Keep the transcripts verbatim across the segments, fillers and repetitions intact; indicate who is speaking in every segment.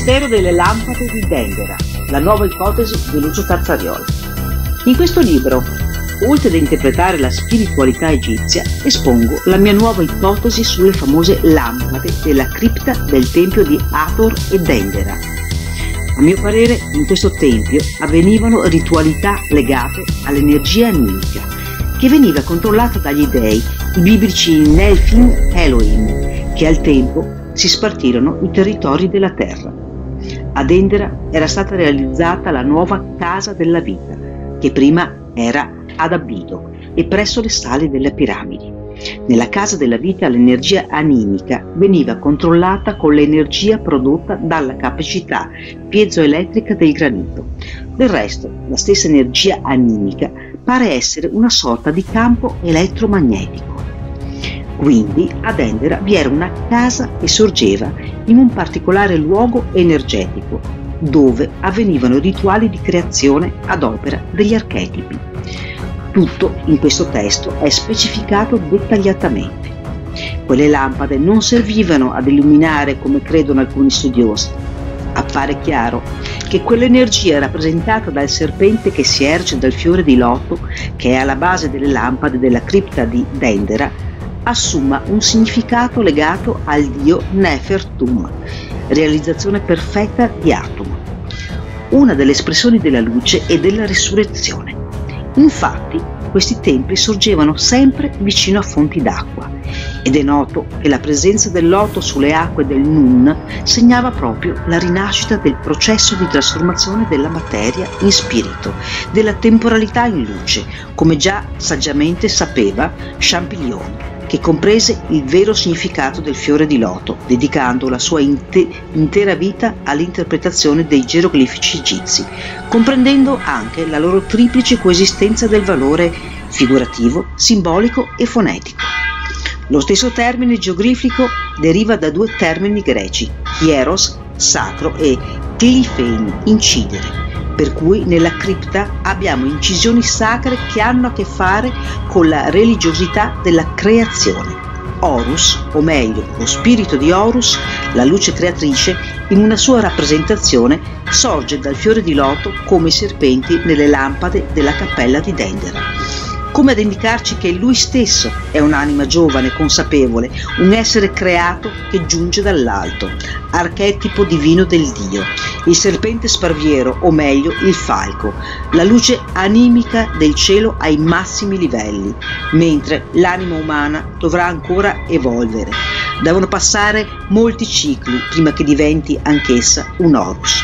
Speaker 1: mistero delle lampade di Dendera, la nuova ipotesi di Lucio Tazzarioli. In questo libro, oltre ad interpretare la spiritualità egizia, espongo la mia nuova ipotesi sulle famose lampade della cripta del tempio di Hathor e Dendera. A mio parere, in questo tempio avvenivano ritualità legate all'energia animica, che veniva controllata dagli dei, i biblici Nephilim Elohim, che al tempo si spartirono i territori della terra. A Dendera era stata realizzata la nuova casa della vita, che prima era ad Abido e presso le sale delle piramidi. Nella casa della vita l'energia animica veniva controllata con l'energia prodotta dalla capacità piezoelettrica del granito. Del resto, la stessa energia animica pare essere una sorta di campo elettromagnetico. Quindi a Dendera vi era una casa che sorgeva in un particolare luogo energetico, dove avvenivano rituali di creazione ad opera degli archetipi. Tutto in questo testo è specificato dettagliatamente. Quelle lampade non servivano ad illuminare come credono alcuni studiosi. Appare chiaro che quell'energia rappresentata dal serpente che si erge dal fiore di loto, che è alla base delle lampade della cripta di Dendera, assuma un significato legato al dio Nefertum, realizzazione perfetta di Atum, una delle espressioni della luce e della risurrezione. Infatti, questi templi sorgevano sempre vicino a fonti d'acqua, ed è noto che la presenza del loto sulle acque del Nun segnava proprio la rinascita del processo di trasformazione della materia in spirito, della temporalità in luce, come già saggiamente sapeva Champollion, che comprese il vero significato del fiore di loto, dedicando la sua inte- intera vita all'interpretazione dei geroglifici egizi, comprendendo anche la loro triplice coesistenza del valore figurativo, simbolico e fonetico. Lo stesso termine geoglifico deriva da due termini greci, hieros, sacro, e glifein, incidere, per cui nella cripta abbiamo incisioni sacre che hanno a che fare con la religiosità della creazione. Horus, o meglio, lo spirito di Horus, la luce creatrice, in una sua rappresentazione sorge dal fiore di loto come i serpenti nelle lampade della cappella di Dendera, come ad indicarci che lui stesso è un'anima giovane, consapevole, un essere creato che giunge dall'alto, archetipo divino del Dio, il serpente sparviero, o meglio il falco, la luce animica del cielo ai massimi livelli, mentre l'anima umana dovrà ancora evolvere. Devono passare molti cicli prima che diventi anch'essa un Horus.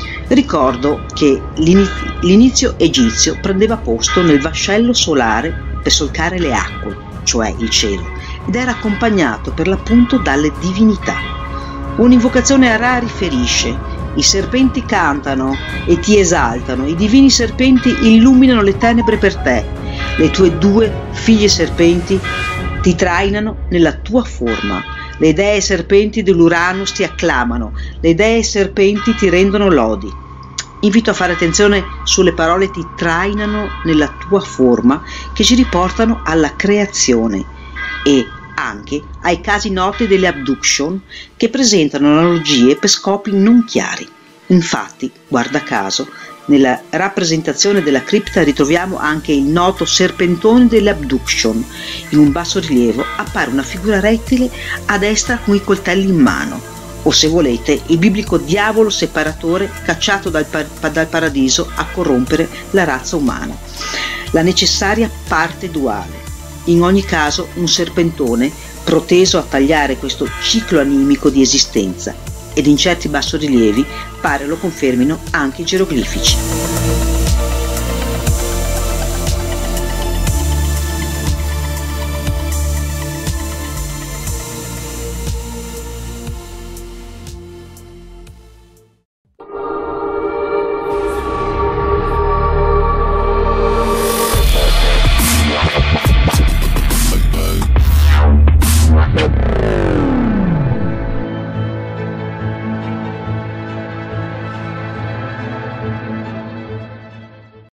Speaker 1: Ricordo che l'inizio egizio prendeva posto nel vascello solare per solcare le acque, cioè il cielo, ed era accompagnato per l'appunto dalle divinità. Un'invocazione a Ra riferisce: i serpenti cantano e ti esaltano, i divini serpenti illuminano le tenebre per te, le tue due figlie serpenti ti trainano nella tua forma. Le dee serpenti dell'Uranus ti acclamano, le dee serpenti ti rendono lodi. Invito a fare attenzione sulle parole ti trainano nella tua forma, che ci riportano alla creazione, e anche ai casi noti delle abduction, che presentano analogie per scopi non chiari. Infatti, guarda caso, nella rappresentazione della cripta ritroviamo anche il noto serpentone delle abduction. In un basso rilievo appare una figura rettile a destra con i coltelli in mano, o se volete il biblico diavolo separatore cacciato dal, par- dal paradiso a corrompere la razza umana. La necessaria parte duale. In ogni caso un serpentone proteso a tagliare questo ciclo animico di esistenza, ed in certi bassorilievi pare lo confermino anche i geroglifici.